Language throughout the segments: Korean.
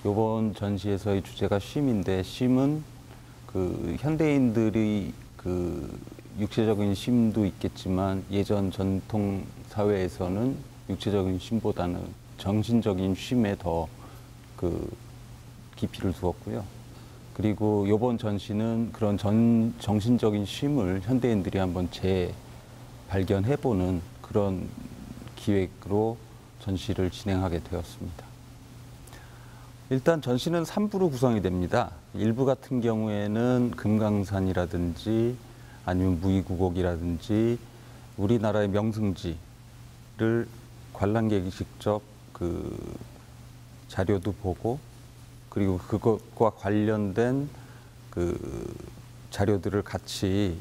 이번 전시에서의 주제가 쉼인데, 쉼은 그 현대인들이 그 육체적인 쉼도 있겠지만 예전 전통 사회에서는 육체적인 쉼보다는 정신적인 쉼에 더 그 깊이를 두었고요. 그리고 이번 전시는 그런 정신적인 쉼을 현대인들이 한번 재발견해보는 그런 기획으로 전시를 진행하게 되었습니다. 일단 전시는 3부로 구성이 됩니다. 1부 같은 경우에는 금강산이라든지 아니면 무의구곡이라든지 우리나라의 명승지를 관람객이 직접 그 자료도 보고, 그리고 그것과 관련된 그 자료들을 같이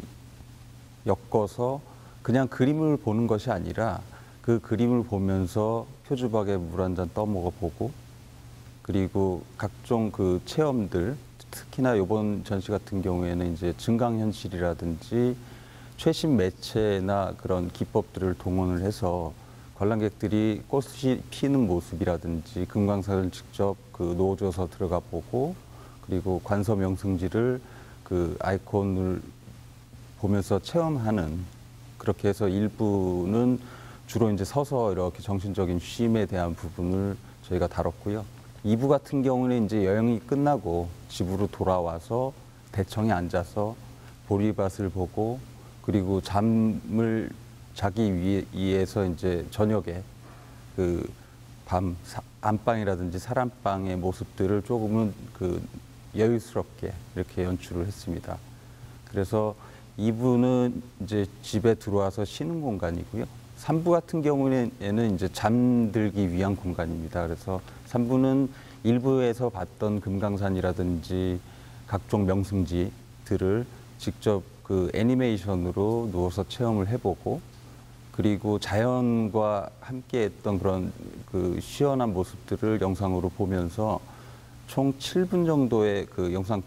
엮어서 그냥 그림을 보는 것이 아니라 그 그림을 보면서 표주박에 물 한 잔 떠먹어 보고, 그리고 각종 그 체험들, 특히나 이번 전시 같은 경우에는 이제 증강현실이라든지 최신 매체나 그런 기법들을 동원을 해서 관람객들이 꽃이 피는 모습이라든지 금강산을 직접 그 놓아줘서 들어가 보고, 그리고 관서명승지를 그 아이콘을 보면서 체험하는, 그렇게 해서 일부는 주로 이제 서서 이렇게 정신적인 쉼에 대한 부분을 저희가 다뤘고요. 2부 같은 경우는 이제 여행이 끝나고 집으로 돌아와서 대청에 앉아서 보리밭을 보고, 그리고 잠을 자기 위해서 이제 저녁에 그 밤 안방이라든지 사람방의 모습들을 조금은 그 여유스럽게 이렇게 연출을 했습니다. 그래서 2부는 이제 집에 들어와서 쉬는 공간이고요. 3부 같은 경우에는 이제 잠들기 위한 공간입니다. 그래서 3부는 1부에서 봤던 금강산이라든지 각종 명승지들을 직접 그 애니메이션으로 누워서 체험을 해보고, 그리고 자연과 함께 했던 그런 그 시원한 모습들을 영상으로 보면서 총 7분 정도의 그 영상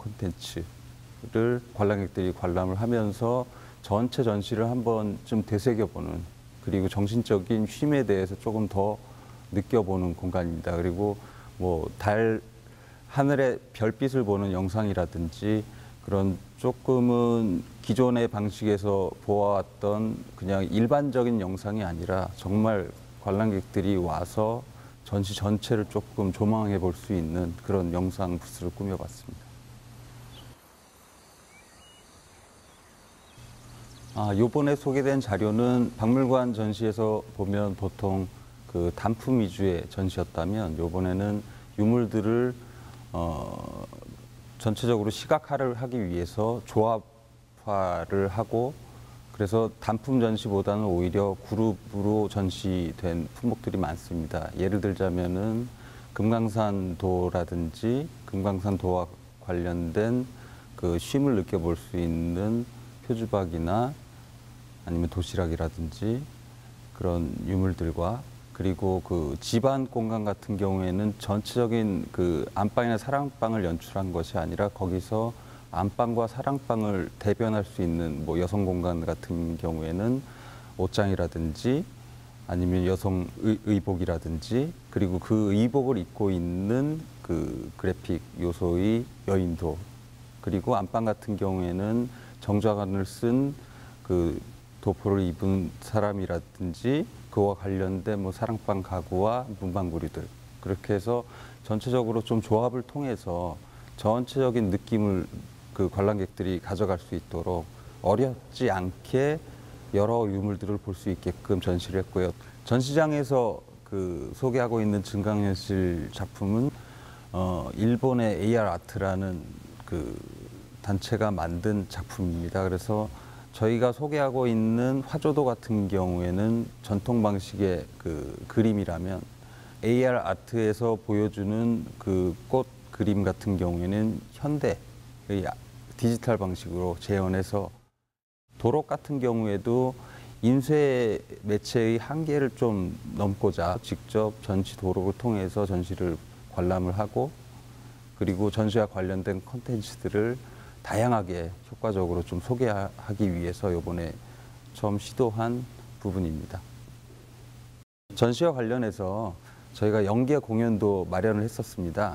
콘텐츠를 관람객들이 관람을 하면서 전체 전시를 한번 좀 되새겨보는, 그리고 정신적인 쉼에 대해서 조금 더 느껴보는 공간입니다. 그리고 뭐 하늘의 별빛을 보는 영상이라든지 그런 조금은 기존의 방식에서 보아왔던 그냥 일반적인 영상이 아니라 정말 관람객들이 와서 전시 전체를 조금 조망해 볼 수 있는 그런 영상 부스를 꾸며봤습니다. 요번에 소개된 자료는 박물관 전시에서 보면 보통 그 단품 위주의 전시였다면, 요번에는 유물들을 전체적으로 시각화를 하기 위해서 조합화를 하고, 그래서 단품 전시보다는 오히려 그룹으로 전시된 품목들이 많습니다. 예를 들자면은 금강산도라든지 금강산도와 관련된 그 쉼을 느껴볼 수 있는 표주박이나 아니면 도시락이라든지 그런 유물들과, 그리고 그 집안 공간 같은 경우에는 전체적인 그 안방이나 사랑방을 연출한 것이 아니라 거기서 안방과 사랑방을 대변할 수 있는 뭐 여성 공간 같은 경우에는 옷장이라든지 아니면 여성 의복이라든지, 그리고 그 의복을 입고 있는 그 그래픽 요소의 여인도, 그리고 안방 같은 경우에는 정좌관을 쓴 그 도포를 입은 사람이라든지 그와 관련된 뭐 사랑방 가구와 문방구류들, 그렇게 해서 전체적으로 좀 조합을 통해서 전체적인 느낌을 그 관람객들이 가져갈 수 있도록 어렵지 않게 여러 유물들을 볼 수 있게끔 전시를 했고요. 전시장에서 그 소개하고 있는 증강현실 작품은 일본의 AR 아트라는 그 단체가 만든 작품입니다. 그래서 저희가 소개하고 있는 화조도 같은 경우에는 전통 방식의 그 그림이라면, AR 아트에서 보여주는 그 꽃 그림 같은 경우에는 현대의 디지털 방식으로 재현해서, 도록 같은 경우에도 인쇄 매체의 한계를 좀 넘고자 직접 전시 도록을 통해서 전시를 관람을 하고, 그리고 전시와 관련된 콘텐츠들을 다양하게 효과적으로 좀 소개하기 위해서 이번에 처음 시도한 부분입니다. 전시와 관련해서 저희가 연계 공연도 마련을 했었습니다.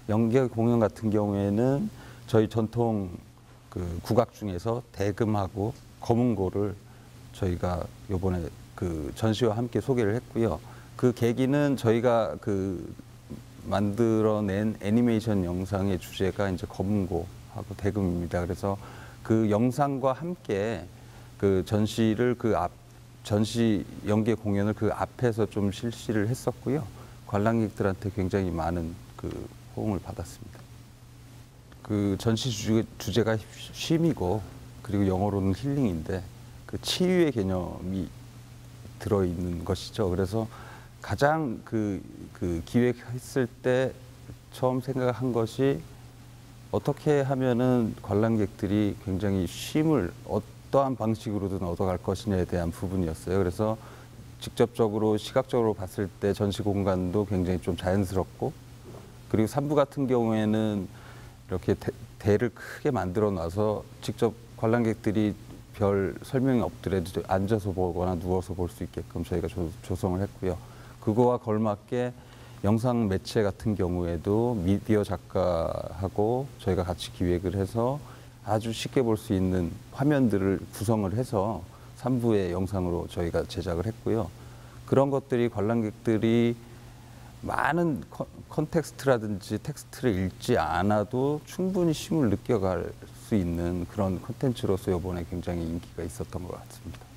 연계 공연 같은 경우에는 저희 전통 그 국악 중에서 대금하고 검은고를 저희가 요번에 그 전시와 함께 소개를 했고요. 그 계기는 저희가 그 만들어낸 애니메이션 영상의 주제가 이제 검은고하고 대금입니다. 그래서 그 영상과 함께 그 전시를 전시 연계 공연을 그 앞에서 좀 실시를 했었고요. 관람객들한테 굉장히 많은 그 호응을 받았습니다. 그 전시 주제가 쉼이고 그리고 영어로는 힐링인데 그 치유의 개념이 들어있는 것이죠. 그래서 가장 그 기획했을 때 처음 생각한 것이 어떻게 하면은 관람객들이 굉장히 쉼을 어떠한 방식으로든 얻어갈 것이냐에 대한 부분이었어요. 그래서 직접적으로 시각적으로 봤을 때 전시 공간도 굉장히 좀 자연스럽고 그리고 3부 같은 경우에는 이렇게 대를 크게 만들어 놔서 직접 관람객들이 별 설명이 없더라도 앉아서 보거나 누워서 볼 수 있게끔 저희가 조성을 했고요. 그거와 걸맞게 영상 매체 같은 경우에도 미디어 작가하고 저희가 같이 기획을 해서 아주 쉽게 볼 수 있는 화면들을 구성을 해서 3부의 영상으로 저희가 제작을 했고요. 그런 것들이 관람객들이 많은 컨텍스트라든지 텍스트를 읽지 않아도 충분히 쉼을 느껴갈 수 있는 그런 콘텐츠로서 이번에 굉장히 인기가 있었던 것 같습니다.